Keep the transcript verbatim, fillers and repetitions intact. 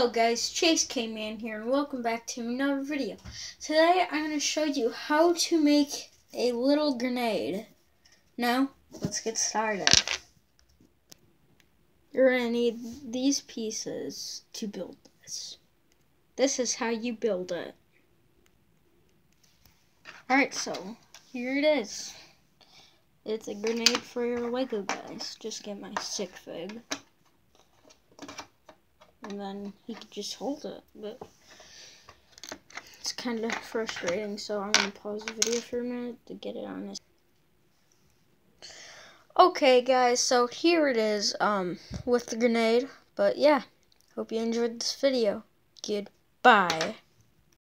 Hello guys, Chase K-Man here and welcome back to another video. Today I'm going to show you how to make a little grenade. Now, let's get started. You're going to need these pieces to build this. This is how you build it. Alright, so here it is. It's a grenade for your Lego guys. Just get my stick fig. And then he could just hold it, but it's kind of frustrating, so I'm going to pause the video for a minute to get it on this. Okay guys, so here it is um, with the grenade, but yeah, hope you enjoyed this video. Goodbye.